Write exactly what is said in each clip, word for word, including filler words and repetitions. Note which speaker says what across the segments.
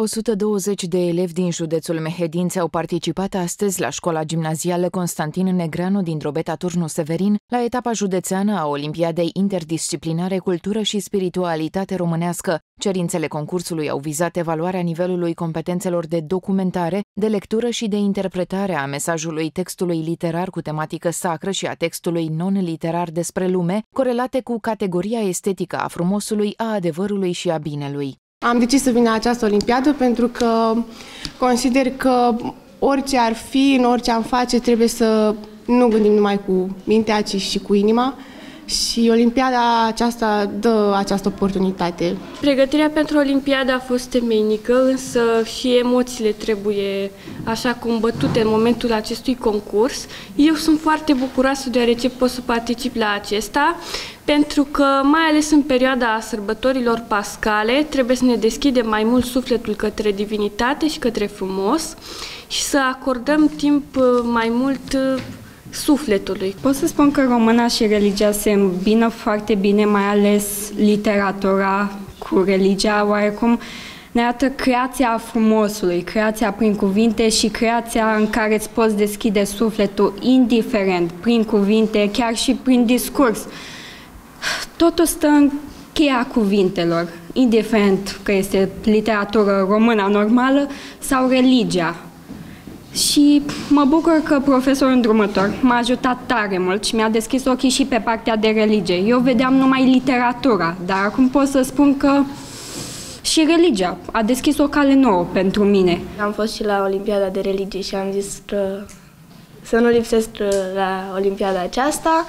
Speaker 1: o sută douăzeci de elevi din județul Mehedinți au participat astăzi la școala gimnazială Constantin Negreanu din Drobeta Turnu Severin la etapa județeană a Olimpiadei Interdisciplinare Cultură și Spiritualitate Românească. Cerințele concursului au vizat evaluarea nivelului competențelor de documentare, de lectură și de interpretare a mesajului textului literar cu tematică sacră și a textului non-literar despre lume, corelate cu categoria estetică a frumosului, a adevărului și a binelui.
Speaker 2: Am decis să vin la această olimpiadă pentru că consider că orice ar fi, în orice am face, trebuie să nu gândim numai cu mintea, ci și cu inima. Și olimpiada aceasta dă această oportunitate.
Speaker 3: Pregătirea pentru olimpiada a fost temeinică, însă și emoțiile trebuie așa cum bătute în momentul acestui concurs. Eu sunt foarte bucuroasă deoarece pot să particip la acesta, pentru că, mai ales în perioada sărbătorilor pascale, trebuie să ne deschidem mai mult sufletul către divinitate și către frumos și să acordăm timp mai mult sufletului.
Speaker 4: Pot să spun că româna și religia se îmbină foarte bine, mai ales literatura cu religia, oarecum ne arată creația frumosului, creația prin cuvinte și creația în care îți poți deschide sufletul indiferent, prin cuvinte, chiar și prin discurs. Totul stă în cheia cuvintelor, indiferent că este literatură română normală sau religia. Și mă bucur că profesorul îndrumător m-a ajutat tare mult și mi-a deschis ochii și pe partea de religie. Eu vedeam numai literatura, dar acum pot să spun că și religia a deschis o cale nouă pentru mine.
Speaker 5: Am fost și la Olimpiada de Religie și am zis că să nu lipsesc la Olimpiada aceasta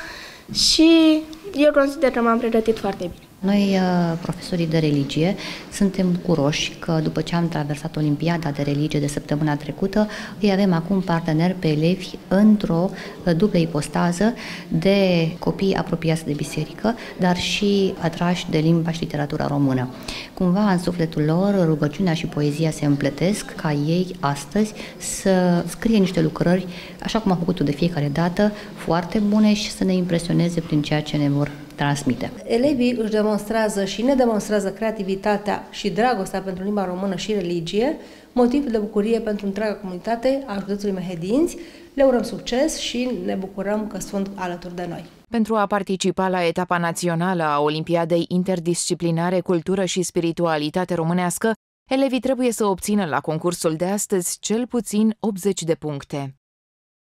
Speaker 5: și eu consider că m-am pregătit foarte bine.
Speaker 6: Noi, profesorii de religie, suntem bucuroși că după ce am traversat Olimpiada de Religie de săptămâna trecută, îi avem acum parteneri pe elevi într-o dublă ipostază de copii apropiați de biserică, dar și atrași de limba și literatura română. Cumva, în sufletul lor, rugăciunea și poezia se împletesc ca ei astăzi să scrie niște lucrări, așa cum au făcut-o de fiecare dată, foarte bune și să ne impresioneze prin ceea ce ne vor transmite.
Speaker 7: Elevii își demonstrează și ne demonstrează creativitatea și dragostea pentru limba română și religie, motiv de bucurie pentru întreaga comunitate a județului Mehedinți. Le urăm succes și ne bucurăm că sunt alături de noi.
Speaker 1: Pentru a participa la etapa națională a Olimpiadei Interdisciplinare Cultură și Spiritualitate Românească, elevii trebuie să obțină la concursul de astăzi cel puțin optzeci de puncte.